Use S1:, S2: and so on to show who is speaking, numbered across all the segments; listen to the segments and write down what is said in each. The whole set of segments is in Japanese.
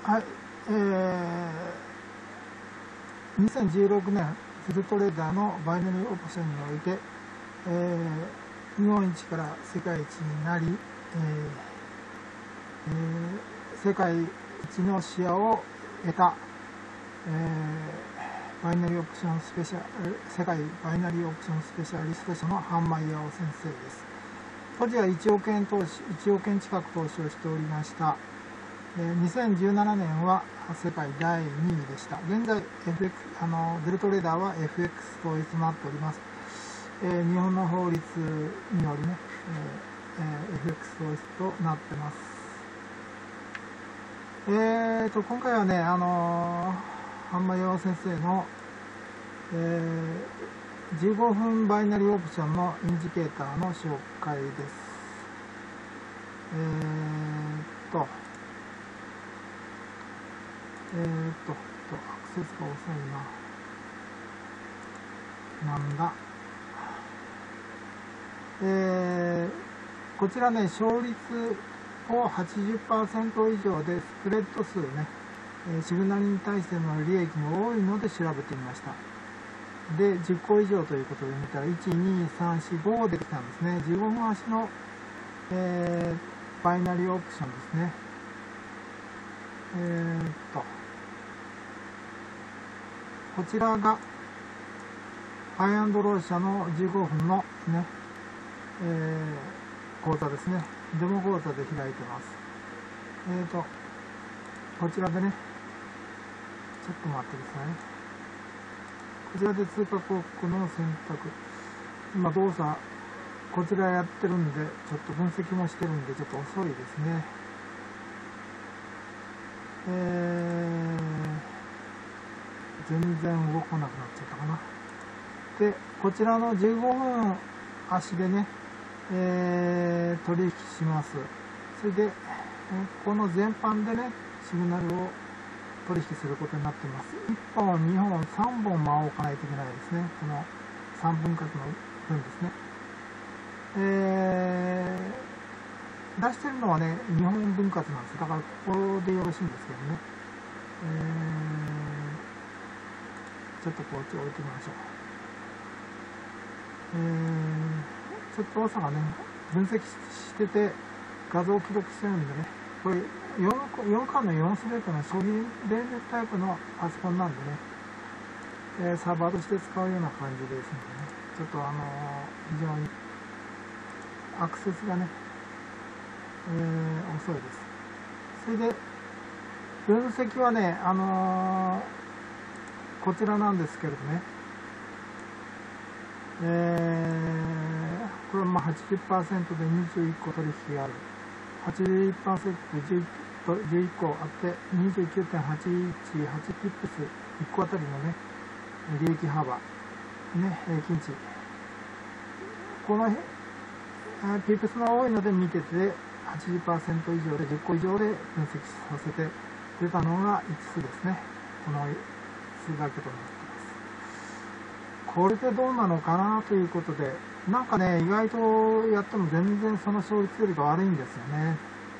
S1: はい、2016年フルトレーダーのバイナリーオプションにおいて、日本一から世界一になり、世界一の視野を得た、バイナリーオプションスペシャル世界バイナリーオプションスペシャリスト者のハンマイヤオ先生です。当時は1億円近く投資をしておりました。2017年は世界第2位でした。現在、デルトレーダーは FX 統一となっております。日本の法律によりね、FX 統一となってます。今回はね、ハンマイヤオ先生の、15分バイナリーオプションのインジケーターの紹介です。アクセスが遅いな。なんだ。こちらね、勝率を 80% 以上で、スプレッド数ね、シグナルに対しての利益も多いので調べてみました。で、10個以上ということで見たら、1、2、3、4、5できたんですね。15分足の、バイナリーオプションですね。こちらがハイアンドロー社の15分のね、講座ですね。デモ講座で開いてます。こちらでね、ちょっと待ってください。こちらで通貨広告の選択。今動作、こちらやってるんで、ちょっと分析もしてるんで、ちょっと遅いですね。全然動かなくなっちゃったかな。で、こちらの15分足でね、取引します。それで、この全般でね、シグナルを取引することになっています。1本、2本、3本間を置かないといけないですね。この3分割の分ですね。出してるのはね、2本分割なんです。だから、ここでよろしいんですけどね。ちょっとこっち置いてみましょう。ちょっと動作がね、分析してて、画像を記録してるんでね、これ4巻の4スレッドの消費電力タイプのパソコンなんでね、サーバーとして使うような感じですのでね、ちょっと非常にアクセスがね、遅いです。それで、分析はね、こちらなんですけれどね、これはまあ 80% で21個取引がある。81% で11個あって、29.818 ピップス1個あたりのね、利益幅、ね、平均値。このピップスが多いので見てて、80% 以上で10個以上で分析させて出たのが5つですね。この数だけとなっています。これでどうなのかなということで、なんかね、意外とやっても全然その勝率よりが悪いんですよね。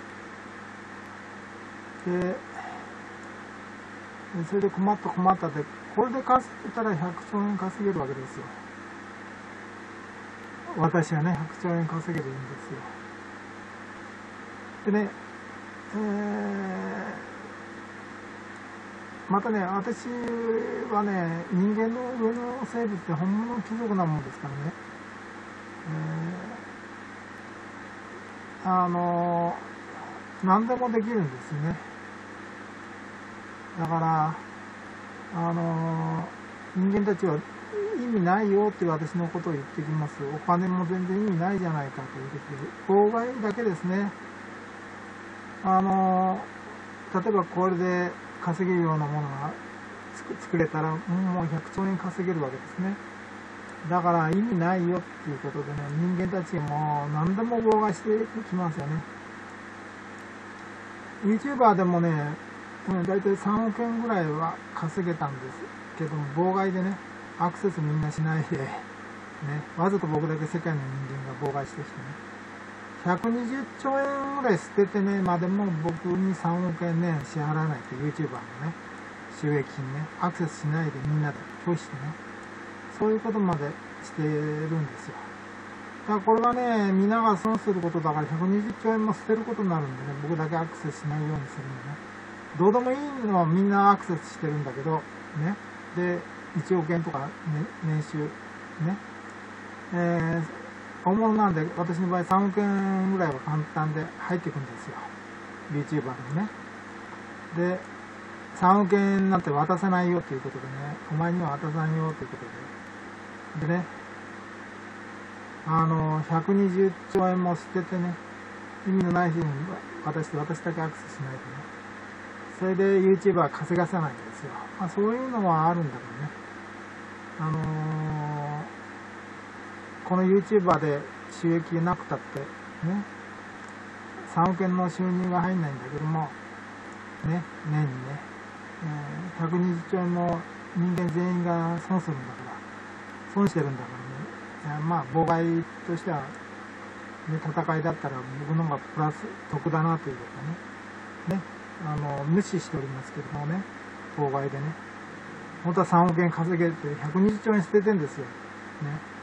S1: で、それで困ったで、これで稼げたら100兆円稼げるわけですよ。私はね、100兆円稼げるんですよ。でね、またね、私はね、人間の上の生物って本物の貴族なもんですからね、何でもできるんですよね。だから、人間たちは意味ないよって私のことを言ってきます。お金も全然意味ないじゃないかということで、妨害だけですね。例えばこれで稼げるようなものが作れたら、もう100兆円稼げるわけですね。だから意味ないよっていうことでね、人間たちも何でも妨害してきますよね。YouTuber でもね、だいたい3億円ぐらいは稼げたんですけども、妨害でね、アクセスみんなしないで、ね、わざと僕だけ世界の人間が妨害してきてね、 120兆円ぐらい捨ててね、までも僕に3億円ね、支払わないと YouTuber のね、収益金ね、アクセスしないでみんなで拒否してね、そういうことまでしてるんですよ。だからこれはね、みんなが損することだから120兆円も捨てることになるんでね、僕だけアクセスしないようにするのね。どうでもいいのはみんなアクセスしてるんだけど、ね。で、1億円とか、ね、年収、ね。大物なんで、私の場合3億円ぐらいは簡単で入ってくるんですよ。YouTuber のね。で、3億円なんて渡せないよということでね、お前には渡さんよということで。でね、120兆円も捨ててね、意味のない人に私だけアクセスしないとね、それで YouTuber は稼がせないんですよ。まあそういうのはあるんだけどね。この YouTuber で収益なくたってね、3億円の収入が入んないんだけども、ね、年にね、120兆円の人間全員が損するんだから、損してるんだからね、まあ妨害としては、ね、戦いだったら僕の方がプラス得だなということね、無視しておりますけどもね、妨害でね、本当は3億円稼げて120兆円捨ててんですよ。ね。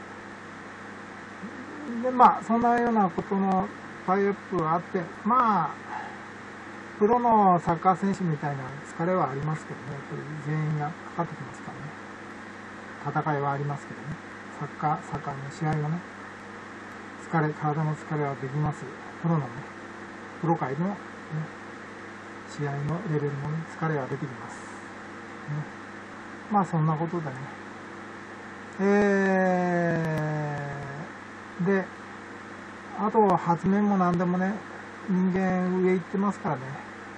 S1: で、まあ、そんなようなことのタイアップがあって、まあ、プロのサッカー選手みたいな疲れはありますけどね、やっぱり全員がかかってきますからね。戦いはありますけどね。サッカーの試合はね、体の疲れはできます。プロ界の、ね、試合のレベルの、ね、疲れは出てきます。ね、まあ、そんなことでね。で、あと発明も何でもね、人間上行ってますからね。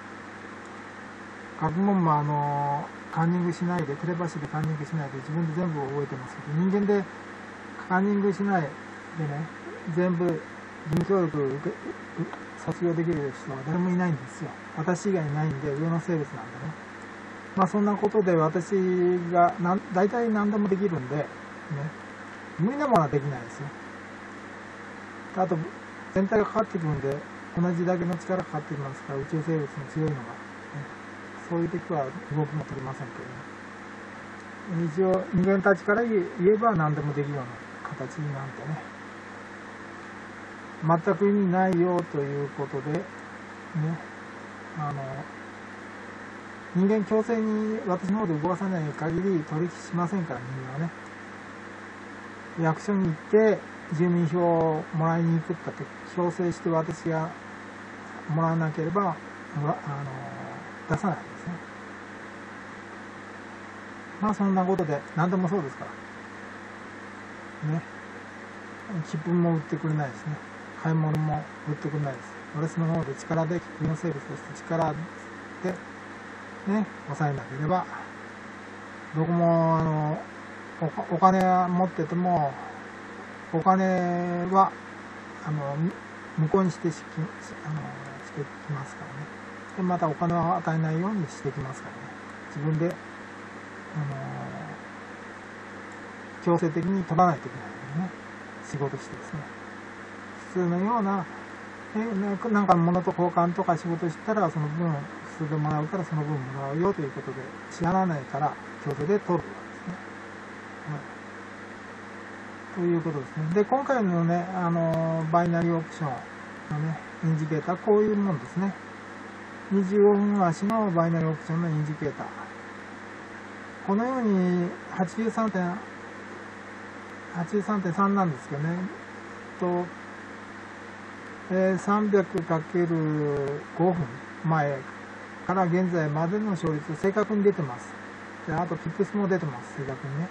S1: 学問もカンニングしないで、テレパシーでカンニングしないで自分で全部覚えてますけど、人間でカンニングしないでね、全部義務教育卒業できる人は誰もいないんですよ。私以外いないんで、上の生物なんでね。まあそんなことで私が大体何でもできるんで、ね、無理なものはできないですよ。あと、全体がかかってくるんで、同じだけの力がかかってきますから、宇宙生物の強いのが、ね、そういう時は動きも取れませんけどね。一応、人間たちから言えば何でもできるような形になってね、全く意味ないよということで、ね、人間強制に私の方で動かさない限り取引しませんから、人間はね。役所に行って、住民票をもらいに行くったって強制して私がもらわなければ出さないですね。まあそんなことで何でもそうですからね。切符も売ってくれないですね。買い物も売ってくれないです。私の方で力で上の生物として力でね抑えなければ、どこもお金は持っててもお金は無効にしてきますからね。でまたお金を与えないようにしてきますからね。自分で強制的に取らないといけないのでね、仕事してですね。普通のようななんか物と交換とか仕事したらその分普通でもらうからその分もらうよということで、支払わないから強制で取るわけですね。ということですね。で、今回のね、バイナリーオプションのね、インジケーター、こういうものですね。25分足のバイナリーオプションのインジケーター。このように 83.3 なんですけどね。300×5 分前から現在までの勝率正確に出てます。で、あとピップスも出てます、正確にね。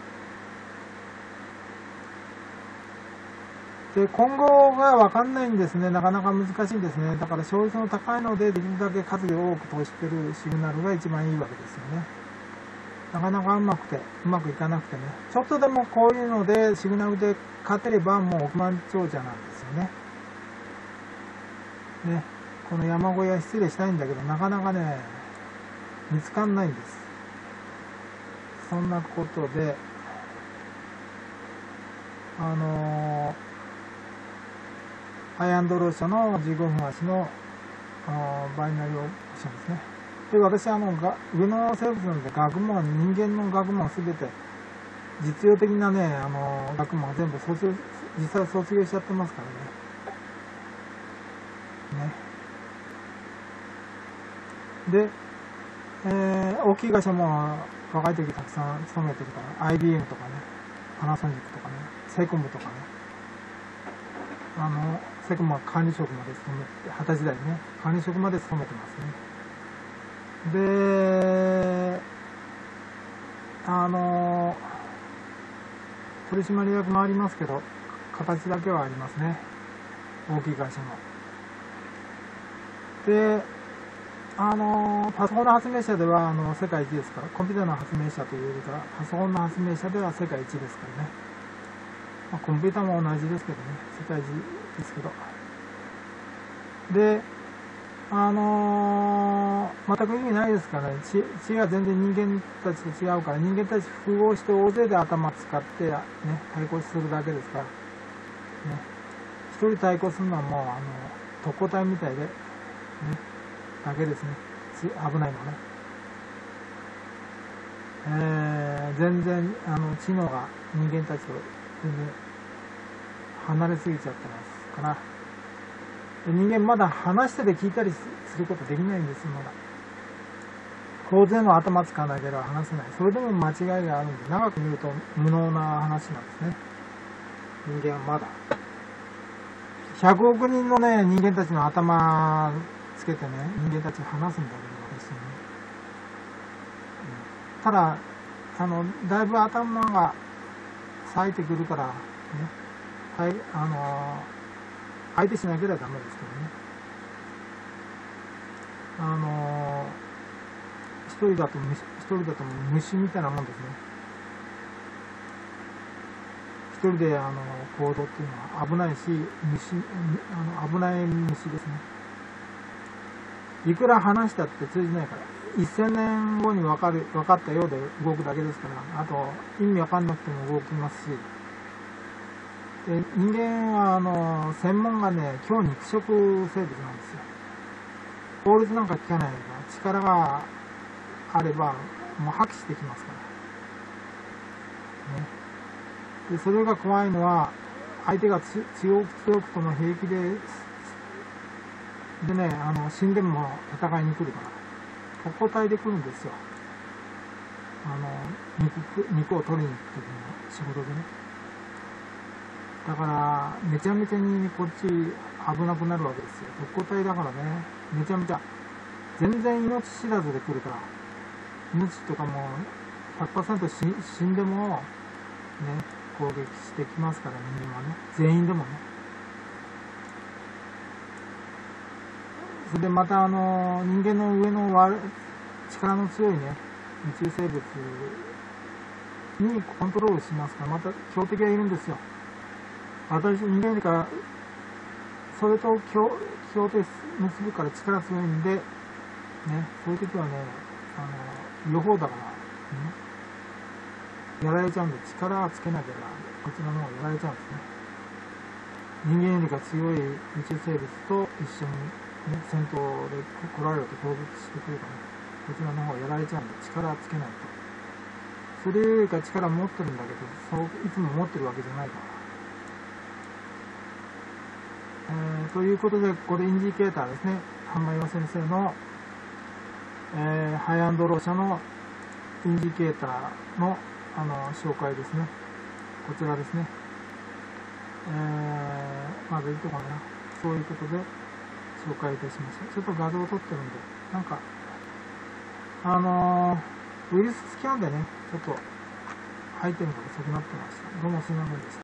S1: で、今後が分かんないんですね。なかなか難しいんですね。だから勝率の高いので、できるだけ数を多く通してるシグナルが一番いいわけですよね。なかなかうまくいかなくてね。ちょっとでもこういうので、シグナルで勝てればもう億万長者なんですよね。ね。この山小屋失礼したいんだけど、なかなかね、見つかんないんです。そんなことで、 ハイアンドロー社の15分足のバイナリーオプションですね。で、私上の生物なので学問、人間の学問すべて実用的なね、学問は全部実際卒業しちゃってますからね。で、大きい会社も若い時たくさん勤めてるから、IBM とかね、パナソニックとかね、セコムとかね、セコムは管理職まで勤めて、20歳時代にね、管理職まで勤めてますね。で、取締役もありますけど、形だけはありますね。大きい会社も。で、パソコンの発明者では世界一ですから、コンピューターの発明者というよりか、パソコンの発明者では世界一ですからね。コンピューターも同じですけどね、世界一ですけど。で、全く意味ないですからね、知恵は全然人間たちと違うから、人間たち複合して大勢で頭使って、ね、対抗するだけですから、ね、一人対抗するのはもう特攻隊みたいで、ね、だけですね。危ないのね。全然知能が人間たちと全然離れすぎちゃってますから、人間まだ話してて聞いたりすることできないんですよ。まだ大勢の頭使わなければ話せない。それでも間違いがあるんで、長く見ると無能な話なんですね。人間はまだ100億人のね、人間たちの頭つけてね、人間たち話すんだけど、私に、ただだいぶ頭が冴えてくるからね、はい、相手しなければダメですけどね。一人だと虫みたいなもんですね。一人で行動っていうのは危ないし、危ない虫ですね。いくら話したって通じないから、1000年後に分かったようで動くだけですから、あと意味分かんなくても動きますし、で人間は専門がね、強肉食生物なんですよ。法律なんか聞かないから、力があればもう破棄してきますから、ね。でそれが怖いのは、相手が強くとも平気でね、死んでも戦いに来るから、特攻隊で来るんですよ。肉を取りに行く時の仕事でね。だからめちゃめちゃにこっち危なくなるわけですよ。特攻隊だからね、めちゃめちゃ全然命知らずで来るから、命とかも 100% 死んでもね、攻撃してきますから、人間はね、全員でもね。それでまた人間の上の力の強いね、宇宙生物にコントロールしますから、また強敵がいるんですよ。私、人間からそれと協定結ぶから力強いんで、ね、そういう時はね、両方だから、やられちゃうんで、力はつけなければこちらの方がやられちゃうんですね。人間よりか強い宇宙生物と一緒に、ね、戦闘で来られると攻撃してくるから、ね、こちらの方がやられちゃうんで、力はつけないと。それよりか力持ってるんだけど、いつも持ってるわけじゃないから。ということで、これインジケーターですね。浜岩先生の、ハイアンドロー社のインジケーターの、紹介ですね。こちらですね。まずいいとこかな。そういうことで紹介いたしました。ちょっと画像を撮ってるんで、なんか、ウイルススキャンでね、ちょっと入ってるのが遅くなってました。どうもすみませんでした。